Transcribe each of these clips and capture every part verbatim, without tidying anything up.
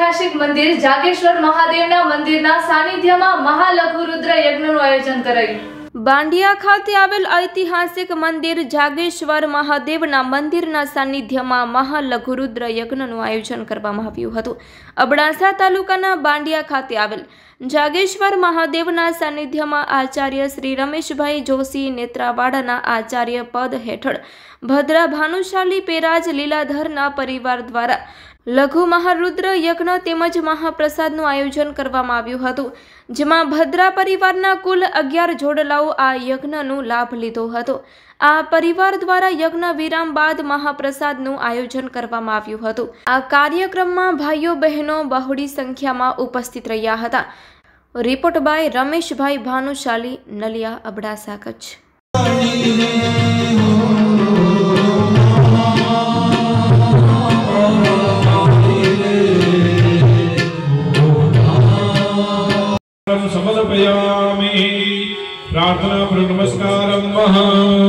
ઐતિહાસિક મંદિર જાગેશ્વર મહાદેવના મંદિરના સાનિધ્યમાં મહાલઘુરુદ્ર યજ્ઞનું આયોજન કરાયું। બાંડિયા ખાતે આવેલ ઐતિહાસિક મંદિર જાગેશ્વર મહાદેવના મંદિરના સાનિધ્યમાં મહાલઘુરુદ્ર યજ્ઞનું આયોજન કરવામાં આવ્યું હતું। અબડાસા તાલુકાના બાંડિયા ખાતે આવેલ જાગેશ્વર મહાદેવના સાનિધ્યમાં આચાર્ય શ્રી રમેશભાઈ જોશી નેત્રાવાડાના આચાર્ય પદ હેઠળ ભદ્રા ભાનુશાલી પેરાજ લીલાધરના પરિવાર દ્વારા લઘુ મહારુદ્ર યજ્ઞ તેમજ મહાપ્રસાદનું આયોજન કરવામાં આવ્યું હતું, જેમાં ભદ્રા પરિવારના કુલ અગિયાર જોડલાઓ આ યજ્ઞનો લાભ લીધો હતો। આ પરિવાર દ્વારા યજ્ઞ વિરામ બાદ મહાપ્રસાદનું આયોજન કરવામાં આવ્યું હતું। આ કાર્યક્રમમાં ભાઈઓ બહેનો બહોળી સંખ્યામાં ઉપસ્થિત રહ્યા હતા। Report by Rameshbhai Bhanushali, Naliya, Abdasa, Kutch. समर्पयामि प्रार्थना पर नमस्कारं महा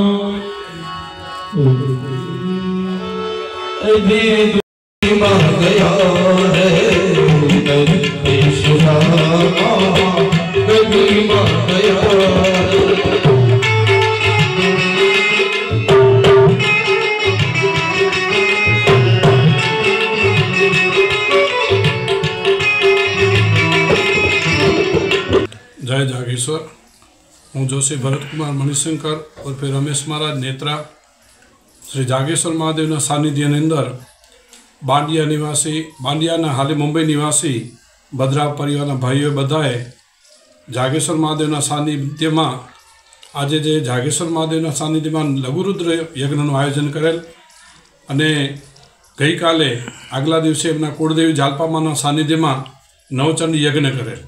जय जागेश्वर। हूँ जोशी भरत कुमार मणिशंकर और फिर रमेश महाराज नेत्रा श्री जागेश्वर महादेव सानिध्य अंदर बांडिया निवासी बांडिया हाले मुंबई निवासी भद्रा परिवार भाईओ बधाए जागेश्वर महादेव सानिध्य में आज जे जागेश्वर महादेव सानिध्य में लघुरुद्र यज्ञ आयोजन करेल अने गई काले आगला दिवसे एमना कुलदेवी जालपामा सानिध्य में नवचंडी यज्ञ करेल।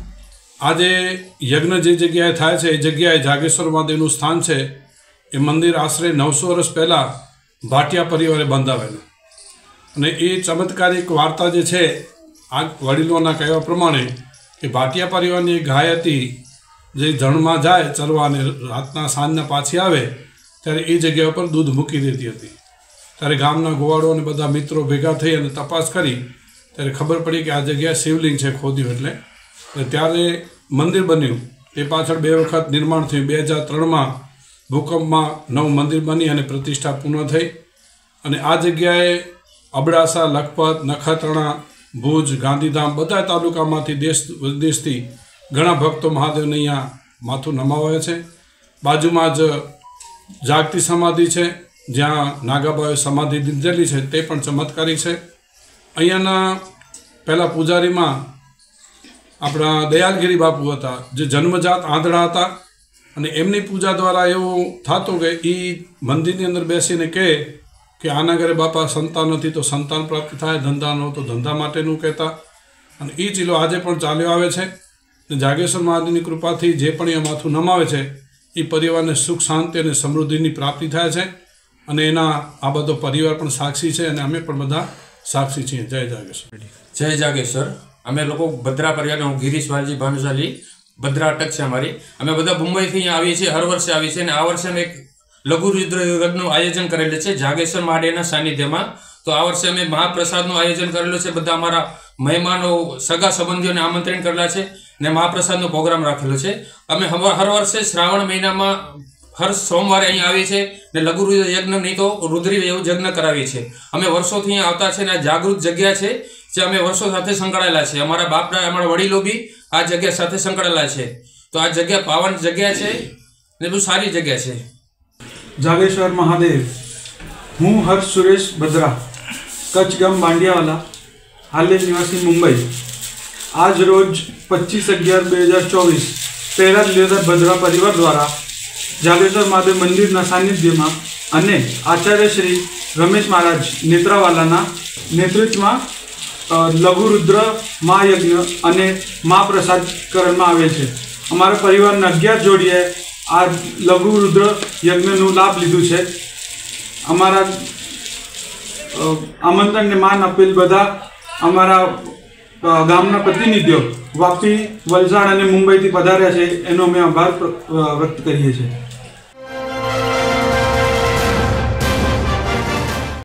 आज यज्ञ जे जगह थाय छे जगह जागेश्वर महादेव स्थान है। ये मंदिर आश्रे नौ सौ वर्ष पहला भाटिया परिवारे बंधावेलुं अने ए चमत्कारिक वार्ता जे छे आ वडीलोना कहेवा प्रमाणे कि भाटिया परिवारनी एक गाय हती जे जणमां जाए चरवा अने रातना सांजना पाછી आवे त्यारे ए जग्या पर दूध मूकी देती हती। त्यारे गामना गोवाळो अने बधा मित्रों भेगा थई अने तपास करी त्यारे खबर पड़ी कि आ जग्या शिवलिंग छे खोद्युं एटले त्यारे मंदिर बन्यु। ए पाछळ बे वखत निर्माण थयुं। बे हज़ार त्रण में भूकंप में नव मंदिर बनी अने प्रतिष्ठा पूर्ण थई अने आ जग्याए अबड़ासा, लखपत, नखत्राणा, भूज, गांधीधाम बधा तालुकामांथी देश विदेशथी घणा भक्तो महादेवने अहींया माथुं नमावे छे। बाजुमां ज जागती समाधि छे ज्यां नागाबाए समाधि લીધેલી છે તે પણ ચમત્કારિક છે। અહીંયાના પહેલા પૂજારીમાં अपना दयालगिरी बापू था जो जन्मजात आंधळा था अने एमनी पूजा द्वारा एवं थतो कि ई मंदिर अंदर बेसीने कहे कि आना घरे बापा संतान नथी तो संतान प्राप्त थाय, धंधा नो तो धंधा माटेनुं कहेता अने ई चीलो आजे पण चाल्यो आवे छे। जागेश्वर महादेवनी कृपाथी जे पण ए माथुं नमावे छे ई परिवारने सुख शांति अने समृद्धिनी प्राप्ति थाय छे अने एना आ बधो परिवार पण साक्षी छे अने अमे पण बधा साक्षी छीए। जय जागेश्वर। जय जागेश्वर। अमे लोग भद्रा परिवार हूँ गिरीश वालजी भानुशाली भद्रा अटक है अमारी अमे बधा मुंबई थी अँ आवी छे हर वर्षे आवी छे ने आ वर्षे अमे एक लघुरुद्र यज्ञ आयोजन करेलुं छे जागेश्वर महादेवना सानिध्य में। तो आ वर्षे अमे महाप्रसादनुं आयोजन करेलुं छे। बधा अमारा मेहमानों सगा संबंधीओने आमंत्रण करेला छे ने महाप्रसादनो प्रोग्राम राखेलो छे। अमे हर वर्षे श्रावण महीना में हर सोमवारे अहीं आवी छे ने लघुरुद्र यज्ञ नहीं तो रुद्री यज्ञ करावी छे। अमे वर्षोथी अहीं आवता छे ने जागृत जग्या छे जे अमे वर्षो साथे संकळायेला छे। अमारा बापड़ा अमारा वडीलो बी आ जग्या साथे संकळायेला छे। तो आ जग्या पावन जग्या छे ने बहुत सारी जग्या छे। जागेश्वर महादेव। हूँ हर्ष सुरेश भद्रा, कच्छ गाम बांडियावाला, हाले निवासी मुंबई। आज रोज पच्चीस अगियार बे हज़ार चौबीस पेरा लीलाधर भद्रा परिवार द्वारा जागेश्वर महादेव मंदिर सानिध्य में अने आचार्य श्री रमेश महाराज नेत्रावाला नेतृत्व में लघुरुद्र महायज्ञ अने महाप्रसाद करवामां आवे छे। अमारा परिवार अगियार जोड़ीए आ लघुरुद्र यज्ञ लाभ लीधुं छे। अमारा आमंत्रण ने मान अपील बधा अमारा गामना प्रतिनिधिओ वापी, वलसाड अने मुंबई थी पधार्या छे एनो अमे आभार व्यक्त करीए छीए।